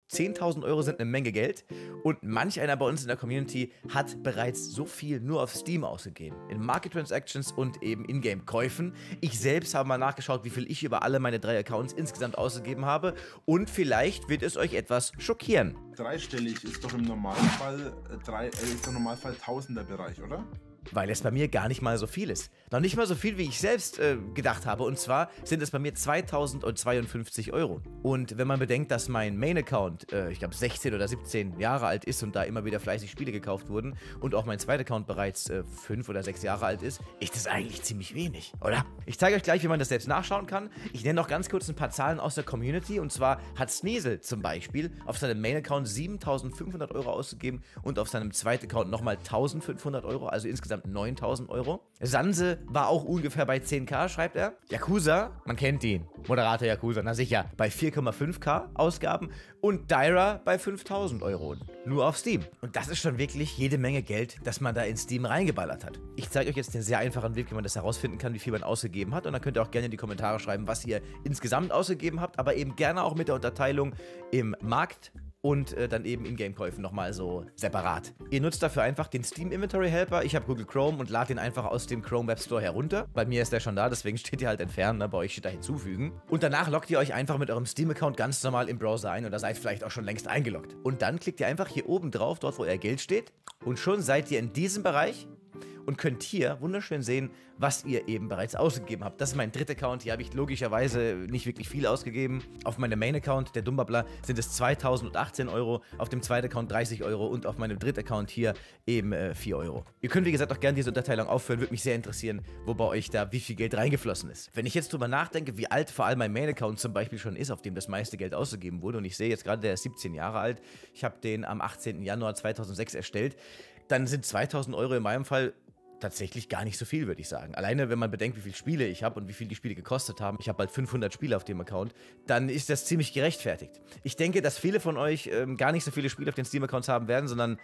10.000 Euro sind eine Menge Geld und manch einer bei uns in der Community hat bereits so viel nur auf Steam ausgegeben. In Market Transactions und eben Ingame-Käufen. Ich selbst habe mal nachgeschaut, wie viel ich über alle meine 3 Accounts insgesamt ausgegeben habe und vielleicht wird es euch etwas schockieren. Dreistellig ist doch im Normalfall, ist doch im Normalfall Tausender-Bereich, oder? Weil es bei mir gar nicht mal so viel ist. Noch nicht mal so viel, wie ich selbst gedacht habe. Und zwar sind es bei mir 2.052 Euro. Und wenn man bedenkt, dass mein Main-Account, ich glaube 16 oder 17 Jahre alt ist und da immer wieder fleißig Spiele gekauft wurden und auch mein zweiter Account bereits 5 oder 6 Jahre alt ist das eigentlich ziemlich wenig, oder? Ich zeige euch gleich, wie man das selbst nachschauen kann. Ich nenne noch ganz kurz ein paar Zahlen aus der Community. Und zwar hat Sneasel zum Beispiel auf seinem Main-Account 7.500 Euro ausgegeben und auf seinem zweiten Account nochmal 1.500 Euro, also insgesamt 9.000 Euro. Sanse war auch ungefähr bei 10.000, schreibt er. Yakuza, man kennt ihn. Moderator Yakuza, na sicher, bei 4,5K Ausgaben. Und Dyra bei 5.000 Euro. Nur auf Steam. Und das ist schon wirklich jede Menge Geld, das man da in Steam reingeballert hat. Ich zeige euch jetzt den sehr einfachen Weg, wie man das herausfinden kann, wie viel man ausgegeben hat. Und dann könnt ihr auch gerne in die Kommentare schreiben, was ihr insgesamt ausgegeben habt. Aber eben gerne auch mit der Unterteilung im Markt und dann eben Ingame-Käufen nochmal so separat. Ihr nutzt dafür einfach den Steam Inventory Helper. Ich habe Google Chrome und lade den einfach aus dem Chrome Web Store herunter. Bei mir ist der schon da, deswegen steht hier halt entfernen, ne? Bei euch steht da hinzufügen. Und danach loggt ihr euch einfach mit eurem Steam-Account ganz normal im Browser ein oder seid vielleicht auch schon längst eingeloggt. Und dann klickt ihr einfach hier oben drauf, dort wo euer Geld steht. Und schon seid ihr in diesem Bereich und könnt hier wunderschön sehen, was ihr eben bereits ausgegeben habt. Das ist mein dritter Account, hier habe ich logischerweise nicht wirklich viel ausgegeben. Auf meinem Main-Account, der Dummbabler, sind es 2.018 Euro, auf dem zweiten Account 30 Euro und auf meinem dritten Account hier eben 4 Euro. Ihr könnt wie gesagt auch gerne diese Unterteilung aufführen, würde mich sehr interessieren, wo bei euch da wie viel Geld reingeflossen ist. Wenn ich jetzt drüber nachdenke, wie alt vor allem mein Main-Account zum Beispiel schon ist, auf dem das meiste Geld ausgegeben wurde, und ich sehe jetzt gerade, der ist 17 Jahre alt, ich habe den am 18. Januar 2006 erstellt, dann sind 2.000 Euro in meinem Fall tatsächlich gar nicht so viel, würde ich sagen. Alleine, wenn man bedenkt, wie viele Spiele ich habe und wie viel die Spiele gekostet haben, ich habe bald 500 Spiele auf dem Account, dann ist das ziemlich gerechtfertigt. Ich denke, dass viele von euch gar nicht so viele Spiele auf den Steam-Accounts haben werden, sondern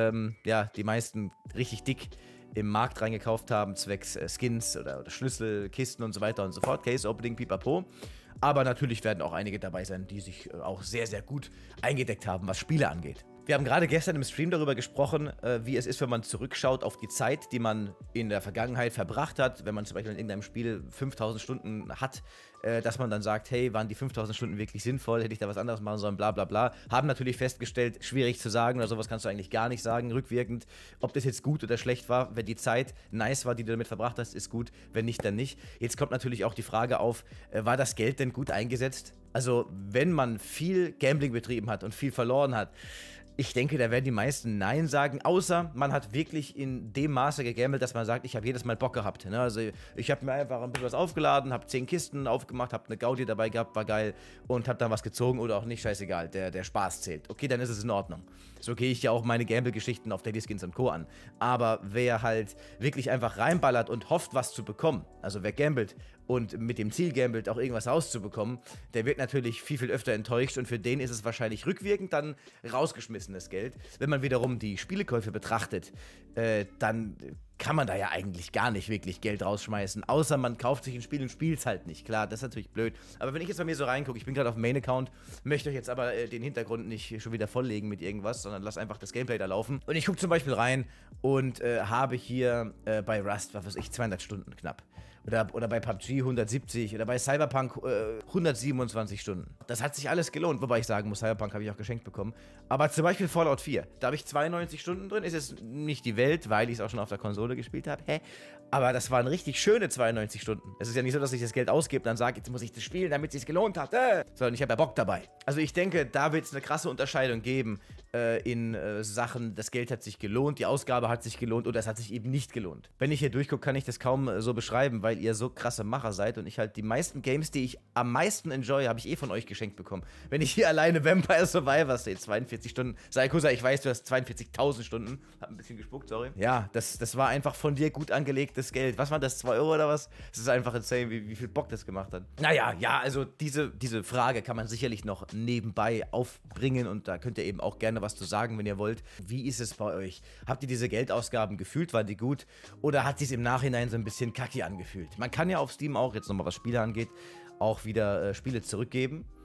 ja, die meisten richtig dick im Markt reingekauft haben, zwecks Skins oder Schlüssel, Kisten und so weiter und so fort, Case-Opening, pipapo. Aber natürlich werden auch einige dabei sein, die sich auch sehr, sehr gut eingedeckt haben, was Spiele angeht. Wir haben gerade gestern im Stream darüber gesprochen, wie es ist, wenn man zurückschaut auf die Zeit, die man in der Vergangenheit verbracht hat. Wenn man zum Beispiel in irgendeinem Spiel 5.000 Stunden hat, dass man dann sagt, hey, waren die 5.000 Stunden wirklich sinnvoll? Hätte ich da was anderes machen sollen? Bla bla bla. Haben natürlich festgestellt, schwierig zu sagen oder sowas kannst du eigentlich gar nicht sagen, rückwirkend. Ob das jetzt gut oder schlecht war, wenn die Zeit nice war, die du damit verbracht hast, ist gut. Wenn nicht, dann nicht. Jetzt kommt natürlich auch die Frage auf, war das Geld denn gut eingesetzt? Also, wenn man viel Gambling betrieben hat und viel verloren hat, ich denke, da werden die meisten Nein sagen, außer man hat wirklich in dem Maße gegambelt, dass man sagt, ich habe jedes Mal Bock gehabt. Ne? Also ich habe mir einfach ein bisschen was aufgeladen, habe 10 Kisten aufgemacht, habe eine Gaudi dabei gehabt, war geil und habe dann was gezogen oder auch nicht, scheißegal, der Spaß zählt. Okay, dann ist es in Ordnung. So gehe ich ja auch meine Gamble-Geschichten auf Daily Skins und Co. an. Aber wer halt wirklich einfach reinballert und hofft, was zu bekommen, also wer gambelt und mit dem Ziel gambelt, auch irgendwas rauszubekommen, der wird natürlich viel, viel öfter enttäuscht und für den ist es wahrscheinlich rückwirkend dann rausgeschmissenes Geld. Wenn man wiederum die Spielekäufe betrachtet, dann kann man da ja eigentlich gar nicht wirklich Geld rausschmeißen, außer man kauft sich ein Spiel und spielt es halt nicht. Klar, das ist natürlich blöd. Aber wenn ich jetzt bei mir so reingucke, ich bin gerade auf dem Main-Account, möchte euch jetzt aber den Hintergrund nicht schon wieder volllegen mit irgendwas, sondern lass einfach das Gameplay da laufen. Und ich gucke zum Beispiel rein und habe hier bei Rust, was weiß ich, 200 Stunden knapp. Oder bei PUBG 170 oder bei Cyberpunk 127 Stunden. Das hat sich alles gelohnt, wobei ich sagen muss, Cyberpunk habe ich auch geschenkt bekommen. Aber zum Beispiel Fallout 4, da habe ich 92 Stunden drin, ist jetzt nicht die Welt, weil ich es auch schon auf der Konsole gespielt habe, aber das waren richtig schöne 92 Stunden. Es ist ja nicht so, dass ich das Geld ausgebe und dann sage, jetzt muss ich das spielen, damit es sich gelohnt hat, sondern ich habe ja Bock dabei. Also ich denke, da wird es eine krasse Unterscheidung geben in Sachen, das Geld hat sich gelohnt, die Ausgabe hat sich gelohnt oder es hat sich eben nicht gelohnt. Wenn ich hier durchgucke, kann ich das kaum so beschreiben, weil ihr so krasse Macher seid und ich halt die meisten Games, die ich am meisten enjoy, habe ich von euch geschenkt bekommen. Wenn ich hier alleine Vampire Survivor sehe, 42 Stunden, Saikusa, ich weiß, du hast 42.000 Stunden, hab ein bisschen gespuckt, sorry. Ja, das war einfach von dir gut angelegtes Geld. Was waren das, 2 Euro oder was? Es ist einfach insane, wie viel Bock das gemacht hat. Naja, ja, also diese Frage kann man sicherlich noch nebenbei aufbringen und da könnt ihr eben auch gerne was zu sagen, wenn ihr wollt. Wie ist es bei euch? Habt ihr diese Geldausgaben gefühlt? Waren die gut? Oder hat sich im Nachhinein so ein bisschen kacki angefühlt? Man kann ja auf Steam auch, jetzt nochmal was Spiele angeht, auch wieder Spiele zurückgeben.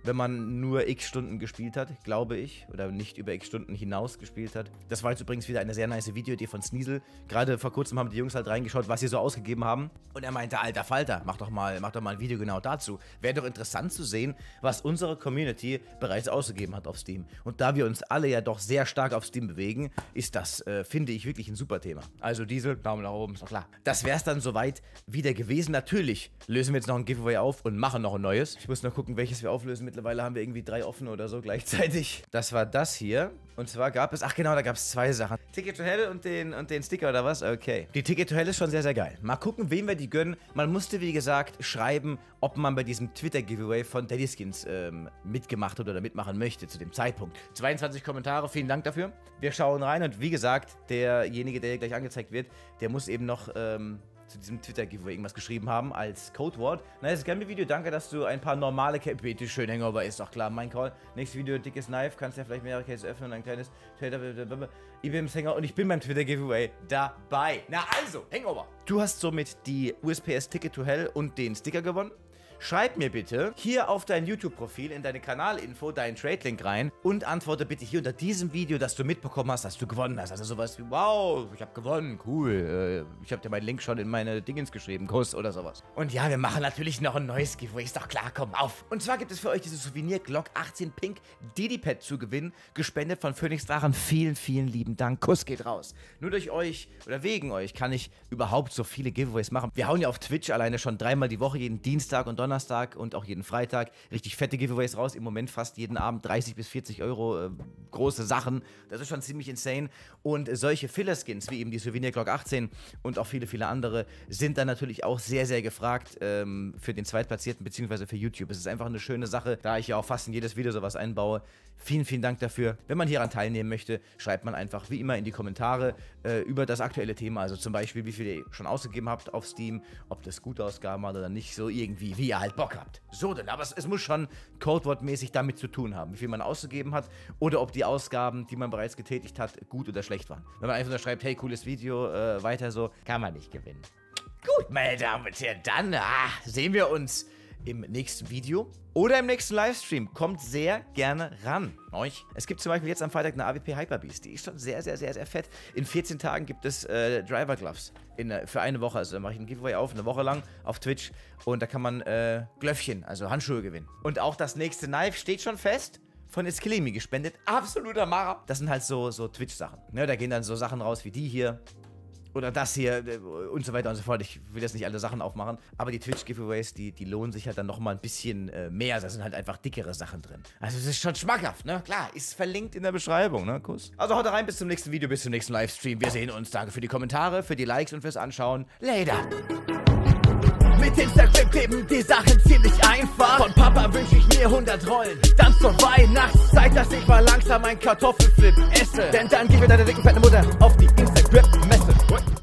wenn man nur x Stunden gespielt hat, glaube ich. Oder nicht über x Stunden hinaus gespielt hat. Das war jetzt übrigens wieder eine sehr nice Videoidee von Sneasel. Gerade vor kurzem haben die Jungs halt reingeschaut, was sie so ausgegeben haben. Und er meinte, alter Falter, mach doch mal ein Video genau dazu. Wäre doch interessant zu sehen, was unsere Community bereits ausgegeben hat auf Steam. Und da wir uns alle ja doch sehr stark auf Steam bewegen, ist das, finde ich, wirklich ein super Thema. Also Diesel, Daumen nach oben, ist doch klar. Das wäre es dann soweit wieder gewesen. Natürlich lösen wir jetzt noch ein Giveaway auf und machen noch ein neues. Ich muss noch gucken, welches wir auflösen. Mittlerweile haben wir irgendwie 3 offen oder so gleichzeitig. Das war das hier. Und zwar gab es, ach genau, da gab es 2 Sachen. Ticket to Hell und den Sticker oder was? Okay. Die Ticket to Hell ist schon sehr, sehr geil. Mal gucken, wem wir die gönnen. Man musste, wie gesagt, schreiben, ob man bei diesem Twitter-Giveaway von Daddyskins mitgemacht hat oder mitmachen möchte zu dem Zeitpunkt. 22 Kommentare, vielen Dank dafür. Wir schauen rein und wie gesagt, derjenige, der hier gleich angezeigt wird, der muss eben noch zu diesem Twitter-Giveaway irgendwas geschrieben haben als Codewort. Na, das ist gerne Video. Danke, dass du ein paar normale Bitte schön, Hangover, ist doch klar. Mein Call. Nächstes Video, dickes Knife. Kannst ja vielleicht mehrere Cases öffnen und ein kleines IBM-Hänger. Und ich bin beim Twitter-Giveaway dabei. Na also, Hangover. Du hast somit die USPS Ticket to Hell und den Sticker gewonnen. Schreib mir bitte hier auf dein YouTube-Profil in deine Kanalinfo deinen Trade-Link rein und antworte bitte hier unter diesem Video, dass du mitbekommen hast, dass du gewonnen hast. Also sowas wie, wow, ich habe gewonnen, cool. Ich habe dir meinen Link schon in meine Dingens geschrieben, Kuss oder sowas. Und ja, wir machen natürlich noch ein neues Giveaway, ist doch klar, komm auf. Und zwar gibt es für euch dieses Souvenir Glock 18 Pink Didipad zu gewinnen, gespendet von Phoenix Drachen. Vielen, vielen lieben Dank, Kuss geht raus. Nur durch euch oder wegen euch kann ich überhaupt so viele Giveaways machen. Wir hauen ja auf Twitch alleine schon 3-mal die Woche, jeden Dienstag und Donnerstag und auch jeden Freitag richtig fette Giveaways raus. Im Moment fast jeden Abend 30 bis 40 Euro große Sachen. Das ist schon ziemlich insane. Und solche Filler-Skins wie eben die Souvenir Glock 18 und auch viele, viele andere sind dann natürlich auch sehr, sehr gefragt für den Zweitplatzierten bzw. für YouTube. Es ist einfach eine schöne Sache, da ich ja auch fast in jedes Video sowas einbaue. Vielen, vielen Dank dafür. Wenn man hieran teilnehmen möchte, schreibt man einfach wie immer in die Kommentare über das aktuelle Thema. Also zum Beispiel, wie viel ihr schon ausgegeben habt auf Steam, ob das gute Ausgaben waren oder nicht, so irgendwie, wie ihr halt Bock habt. So denn, aber es muss schon Codewort-mäßig damit zu tun haben, wie viel man ausgegeben hat oder ob die Ausgaben, die man bereits getätigt hat, gut oder schlecht waren. Wenn man einfach nur schreibt, hey, cooles Video, weiter so, kann man nicht gewinnen. Gut, meine Damen und Herren, dann sehen wir uns im nächsten Video oder im nächsten Livestream. Kommt sehr gerne ran. Es gibt zum Beispiel jetzt am Freitag eine AWP Hyperbeast. Die ist schon sehr, sehr, sehr, sehr fett. In 14 Tagen gibt es Driver Gloves für eine Woche. Also da mache ich ein Giveaway auf, eine Woche lang auf Twitch. Und da kann man Glöffchen, also Handschuhe gewinnen. Und auch das nächste Knife steht schon fest. Von Eskilimi gespendet. Absoluter Mara. Das sind halt so Twitch-Sachen. Ne, da gehen dann so Sachen raus wie die hier. Oder das hier und so weiter und so fort. Ich will jetzt nicht alle Sachen aufmachen. Aber die Twitch-Giveaways, die lohnen sich halt dann nochmal ein bisschen mehr. Da sind halt einfach dickere Sachen drin. Also es ist schon schmackhaft, ne? Klar, ist verlinkt in der Beschreibung, ne? Kuss. Also haut rein, bis zum nächsten Video, bis zum nächsten Livestream. Wir sehen uns. Danke für die Kommentare, für die Likes und fürs Anschauen. Later. Mit Instagram kleben die Sachen ziemlich einfach. Von Papa wünsche ich mir 100 Rollen. Dann zur Weihnachtszeit, dass ich mal langsam ein Kartoffelflip esse. Denn dann gib mir deine dicken fette Mutter auf die Instagram-Messe.